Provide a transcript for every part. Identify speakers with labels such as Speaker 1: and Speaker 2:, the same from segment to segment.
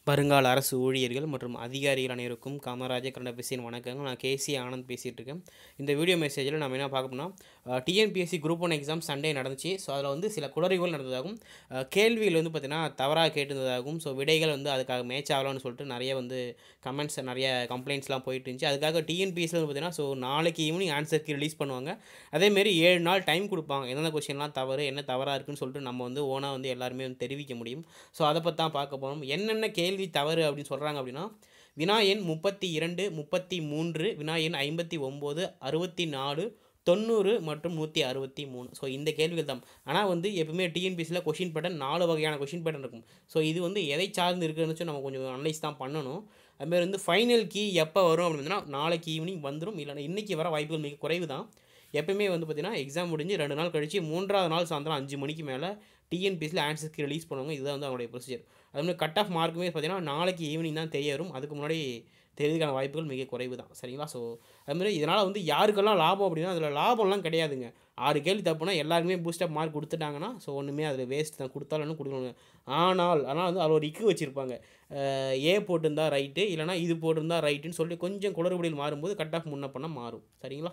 Speaker 1: வருங்கால அரசு ஊழியர்கள் மற்றும் அதிகாரிகள் அனைவருக்கும் காமராஜர் கண்டபிசின் வணக்கங்க. நான் கேசி ஆனந்த் பேசிகிட்டு இருக்கேன். இந்த வீடியோ மெசேஜில் நம்ம என்ன பார்க்க போனால் டிஎன்பிஎஸ்சி Group-I எக்ஸாம் சண்டே நடந்துச்சு. ஸோ அதில் வந்து சில குளறுகள் நடந்ததாகவும் கேள்விகள் வந்து பார்த்திங்கன்னா தவறாக கேட்டிருந்ததாகவும் விடைகள் வந்து அதுக்காக மேட்ச் ஆகலாம்னு சொல்லிட்டு நிறைய வந்து கமெண்ட்ஸ் நிறைய கம்ப்ளைண்ட்ஸ்லாம் போயிட்டு இருந்துச்சு. அதுக்காக டிஎன்பிஎஸ்சியில் வந்து பார்த்திங்கன்னா நாளைக்கு ஈவினிங் ஆன்சருக்கு ரிலீஸ் பண்ணுவாங்க. அதேமாரி 7 நாள் டைம் கொடுப்பாங்க. எந்தெந்த கொஸ்டின்லாம் தவறு என்ன தவறாக இருக்குன்னு சொல்லிட்டு நம்ம வந்து ஓனாக வந்து எல்லாருமே வந்து தெரிவிக்க முடியும். ஸோ அதை பற்றி தான் பார்க்க போகிறோம். என்னென்ன கேள்வி தவறு அப்படின்னு சொல்கிறாங்க அப்படின்னா, வினா எண் 32, 33, வினா எண் 59, 64, 90 மற்றும் 163. ஸோ இந்த கேள்விகள் தான். ஆனால் வந்து எப்பவுமே டிஎன்பிஎஸ்சியில் கொஷின் பேட்டர்ன் 4 வகையான கொஷின் பேட்டர்ன் இருக்கும். ஸோ இது வந்து எதை சார்ந்து இருக்குன்னு நம்ம கொஞ்சம் அனலைஸ் தான் பண்ணணும். அதுமாதிரி வந்து ஃபைனல் கீ எப்போ வரும் அப்படின்னா நாளைக்கு ஈவினிங் வந்துடும், இல்லைனா இன்றைக்கி வர வாய்ப்புகள் மிக குறைவு தான். எப்பவுமே வந்து பார்த்திங்கன்னா எக்ஸாம் முடிஞ்சு 2 நாள் கழித்து 3ஆவது நாள் சாயந்தரம் 5 மணிக்கு மேலே டிஎன்பிஎஸ்சியில் ஆன்சர்ஸ்க்கு ரிலீஸ் பண்ணுவாங்க. இதுதான் வந்து அவங்களுடைய ப்ரொசீஜர். அதுமாதிரி கட் ஆஃப் மார்க்குமே பார்த்திங்கன்னா நாளைக்கு ஈவினிங் தான் தெரிய வரும். அதுக்கு முன்னாடி தெரியறதுக்கான வாய்ப்புகள் மிக குறைவு தான். சரிங்களா? ஸோ அதுமாதிரி இதனால் வந்து யாருக்கெல்லாம் லாபம் அப்படின்னா, அதில் லாபம்லாம் கிடையாதுங்க. 6 கேள்வி தப்புனா எல்லாருக்குமே பூஸ்டப் மார்க் கொடுத்துட்டாங்கன்னா ஸோ ஒன்றுமே அதில் வேஸ்ட் தான், கொடுத்தாலும் கொடுக்கணும். ஆனால் வந்து அதில் ஒரு இக்கு வச்சுருப்பாங்க. ஏ போட்டிருந்தா ரைட்டு, இல்லைனா இது போட்டிருந்தா ரைட்டுன்னு சொல்லி கொஞ்சம் குளறுபடியில் மாறும்போது கட் ஆஃப் முன்ன பண்ண மாறும். சரிங்களா?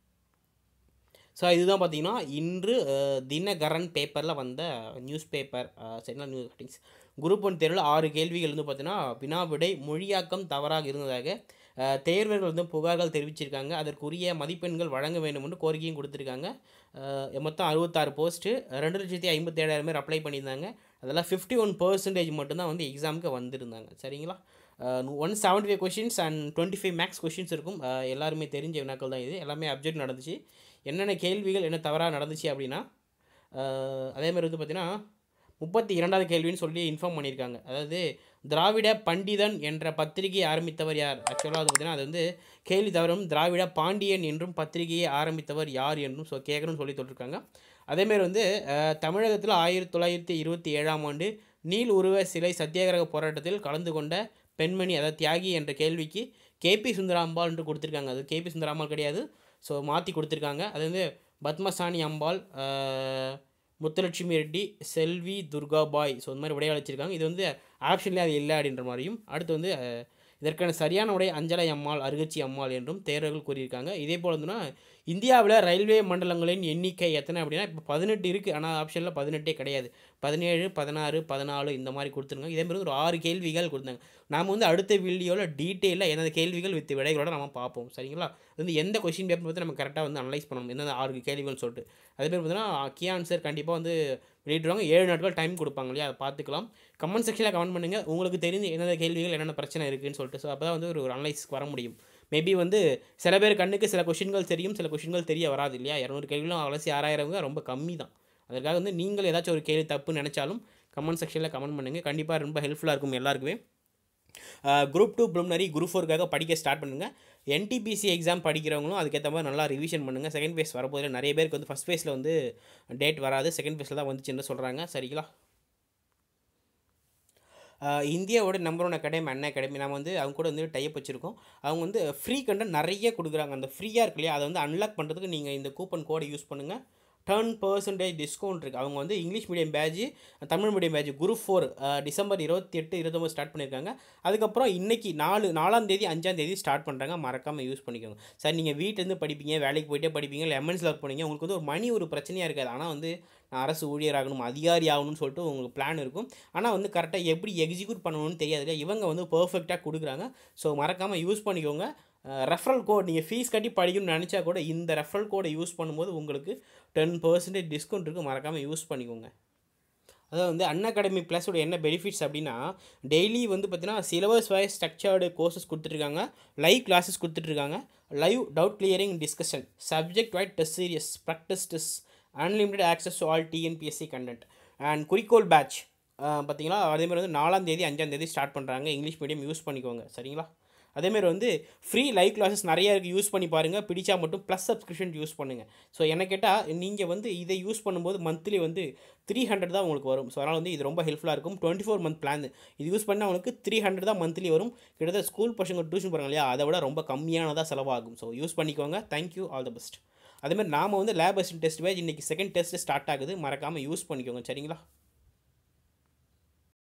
Speaker 1: ஸோ இதுதான் பார்த்தீங்கன்னா இன்று தினகரன் பேப்பரில் வந்த நியூஸ் பேப்பர். சரிங்களா? நியூஸ் கட்டிங்ஸ் Group-I தேர்வில் 6 கேள்விகள் வந்து பார்த்தீங்கன்னா வினா விடை மொழியாக்கம் தவறாக இருந்ததாக தேர்வர்கள் வந்து புகார்கள் தெரிவிச்சிருக்காங்க. அதற்குரிய மதிப்பெண்கள் வழங்க வேண்டும் என்று கோரிக்கையும் கொடுத்துருக்காங்க. மொத்தம் 66 போஸ்ட்டு 2,57,000 பேர் அப்ளை பண்ணியிருந்தாங்க. அதெல்லாம் 51% மட்டும்தான் வந்து எக்ஸாமுக்கு வந்திருந்தாங்க. சரிங்களா? 175 கொஷின்ஸ் அண்ட் 25 மேக்ஸ் கொஷின்ஸ் இருக்கும். எல்லாருமே தெரிஞ்ச வினாக்கள் தான் இது. எல்லாமே அப்ஜெக்ட் நடந்துச்சு. என்னென்ன கேள்விகள் என்ன தவறாக நடந்துச்சு அப்படின்னா, அதேமாதிரி வந்து பார்த்திங்கன்னா 32வது கேள்வின்னு சொல்லி இன்ஃபார்ம் பண்ணியிருக்காங்க. அதாவது திராவிட பண்டிதன் என்ற பத்திரிகையை ஆரம்பித்தவர் யார்? ஆக்சுவலாக வந்து பார்த்திங்கன்னா அது வந்து கேள்வி தவறும். திராவிட பாண்டியன் என்றும் பத்திரிகையை ஆரம்பித்தவர் யார் என்றும் கேட்கணும்னு சொல்லி சொல்லியிருக்காங்க. அதேமாரி வந்து தமிழகத்தில் 1927ஆம் ஆண்டு நீல் உருவ சிலை சத்தியாகிரக போராட்டத்தில் கலந்து கொண்ட பெண்மணி, அதாவது தியாகி என்ற கேள்விக்கு கேபி சுந்தராம்பாள் என்று கொடுத்துருக்காங்க. அது கேபி சுந்தராம்பாள் கிடையாது. ஸோ மாற்றி கொடுத்துருக்காங்க. அது வந்து பத்மசாணி அம்பாள், முத்துலட்சுமி ரெட்டி, செல்வி துர்காபாய். ஸோ இந்த மாதிரி விடையாக வச்சுருக்காங்க. இது வந்து ஆப்ஷன்லேயே அது இல்லை அப்படின்ற மாதிரியும். அடுத்து வந்து இதற்கான சரியான உடை அஞ்சலை அம்மாள், அருகச்சி அம்மாள் என்றும் தேர்வர்கள் கூறியிருக்காங்க. இதே போல் வந்துன்னா இந்தியாவில் ரயில்வே மண்டலங்களின் எண்ணிக்கை எத்தனை அப்படின்னா இப்போ 18 இருக்குது. ஆனால் ஆப்ஷனில் 18 கிடையாது. 17, 16, 14 இந்த மாதிரி கொடுத்துருங்க. இதேமாதிரி ஒரு 6 கேள்விகள் கொடுத்தாங்க. நாம் வந்து அடுத்த வீடியோவில் டீட்டெயிலாக எந்தெந்த கேள்விகள் வித் விடைகளோட நம்ம பார்ப்போம். சரிங்களா? வந்து எந்த கொஷின் பேப்பர் பற்றி நம்ம கரெக்டாக வந்து அனலைஸ் பண்ணணும், எந்தெந்த 6 கேள்விகள்னு சொல்லிட்டு. அதேமாதிரி பார்த்தீங்கன்னா கீ ஆன்சர் கண்டிப்பாக வந்து வெளியிடுவாங்க. 7 நாட்கள் டைம் கொடுப்பாங்க இல்லையா? அதை பார்த்துக்கலாம். கமெண்ட் செக்ஷனில் கமெண்ட் பண்ணுங்கள். உங்களுக்கு தெரிஞ்ச என்னென்ன கேள்விகள் என்னென்ன பிரச்சனை இருக்குதுன்னு சொல்லிட்டு. ஸோ அப்போ தான் வந்து ஒரு அனலைஸ்க்கு வர முடியும். மேபி வந்து சில பேர் கண்ணுக்கு சில கொஷின்கள் தெரியும், சில கொஷின்கள் தெரிய வராது இல்லையா? 200 கேள்விகளும் அலசி 6000 ரொம்ப கம்மி தான். அதற்காக வந்து நீங்கள் ஏதாச்சும் ஒரு கேள்வி தப்புன்னு நினச்சாலும் கமெண்ட் செக்ஷனில் கமெண்ட் பண்ணுங்கள். கண்டிப்பாக ரொம்ப ஹெல்ப்ஃபுல்லாக இருக்கும் எல்லாருக்குமே. Group-II ப்ரிலிமினரி Group-IV படிக்க ஸ்டார்ட் பண்ணுங்கள். NTPC எக்ஸாம் படிக்கிறவங்களும் அதுக்கேற்ற மாதிரி நல்லா ரிவிஷன் பண்ணுங்கள். செகண்ட் ஃபேஸ் வரப்போதில் நிறைய பேருக்கு வந்து ஃபஸ்ட் ஃபேஸில் வந்து டேட் வராது, செகண்ட் ஃபேஸில் தான் வந்துச்சுன்னு சொல்கிறாங்க. சரிங்களா? இந்தியாவோட நம்பர் 1 அகாடமி Unacademy. நம்ம வந்து அவங்க கூட வந்து டைப் வச்சுருக்கோம். அவங்க வந்து ஃப்ரீ கண்டென்ட் நிறைய கொடுக்குறாங்க. அந்த ஃப்ரீயாக இருக்கு இல்லையா, அதை வந்து அன்லாக் பண்ணுறதுக்கு நீங்கள் இந்த கூப்பன் கோடை யூஸ் பண்ணுங்கள். 10% டிஸ்கவுண்ட் இருக்குது. அவங்க வந்து English medium batch, Tamil medium batch Group-IV December 28, 29 start பண்ணியிருக்காங்க. அதுக்கப்புறம் இன்றைக்கி 4ஆம் தேதி 5ஆம் தேதி ஸ்டார்ட் பண்ணுறாங்க. மறக்காமல் யூஸ் பண்ணிக்கோங்க. சார் நீங்கள் வீட்டிலேருந்து படிப்பீங்க, வேலைக்கு போயிட்டே படிப்பீங்க, இல்லை எம்என்சியில் ஒர்க் பண்ணீங்க, உங்களுக்கு வந்து ஒரு மணி ஒரு பிரச்சனையாக இருக்காது. ஆனால் வந்து நான் அரசு ஊழியர் ஆகணும், அதிகாரி ஆகணும்னு சொல்லிட்டு உங்களுக்கு பிளான் இருக்கும். ஆனால் வந்து கரெக்டாக எப்படி எக்ஸிக்யூட் பண்ணணும்னு தெரியாது இல்லையா? இவங்க வந்து பர்ஃபெக்டாக கொடுக்குறாங்க. ஸோ மறக்காமல் யூஸ் பண்ணிக்கோங்க. ரெஃபரல் கோட் நீங்கள் ஃபீஸ் கட்டி படிக்கணும்னு நினச்சா கூட இந்த ரெஃபரல் கோடை யூஸ் பண்ணும்போது உங்களுக்கு 10% டிஸ்கவுண்ட் இருக்குது. மறக்காமல் யூஸ் பண்ணிக்கோங்க. அதாவது வந்து Unacademy ப்ளஸோட என்ன பெனிஃபிட்ஸ் அப்படின்னா, டெய்லி வந்து பார்த்தீங்கன்னா சிலபஸ் வைஸ் ஸ்ட்ரக்சர்டு கோர்சஸ் கொடுத்துட்ருக்காங்க, லைவ் கிளாஸஸ் கொடுத்துட்ருக்காங்க, live doubt clearing discussion, subject wise test series, practice test, unlimited access to all TNPSC content and குறிக்கோள் பேட்ச். பார்த்தீங்களா? அதேமாதிரி வந்து 4ஆம் தேதி 5ஆம் தேதி ஸ்டார்ட் பண்ணுறாங்க. இங்கிலீஷ் மீடியம் யூஸ் பண்ணிக்கோங்க. சரிங்களா? அதேமாதிரி வந்து ஃப்ரீ லைவ் கிளாஸஸ் நிறையா இருக்குது, யூஸ் பண்ணி பாருங்கள். பிடிச்சா மட்டும் ப்ளஸ் சப்ஸ்கிரிப்ஷன் யூஸ் பண்ணுங்கள். ஸோ என்ன கேட்டால் நீங்கள் வந்து இதை யூஸ் பண்ணும்போது மந்த்லி வந்து 300 தான் உங்களுக்கு வரும். ஸோ அதனால் வந்து இது ரொம்ப ஹெல்ப்ஃபுல்லாக இருக்கும். 24 மந்த் பிளான் இது யூஸ் பண்ணால் உங்களுக்கு 300 தான் மந்த்லி வரும். கிட்டத்தட்ட ஸ்கூல் பசங்க டியூஷன் போகிறாங்க இல்லையா, அதை விட ரொம்ப கம்மியானதாக செலவாகும். ஸோ யூஸ் பண்ணிக்கோங்க. Thank you, all the best. அதேமாதிரி நாம் வந்து லேப் அசிஸ்டன்ட் டெஸ்ட் பேட்ச் இன்றைக்கி செகண்ட் டெஸ்ட்டு ஸ்டார்ட் ஆகுது. மறக்காமல் யூஸ் பண்ணிக்கோங்க. சரிங்களா?